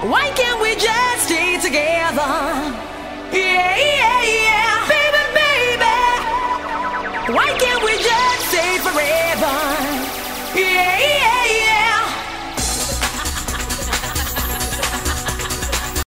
Why can't we just stay together? Yeah, yeah, yeah. Baby, baby. Why can't we just stay forever? Yeah, yeah.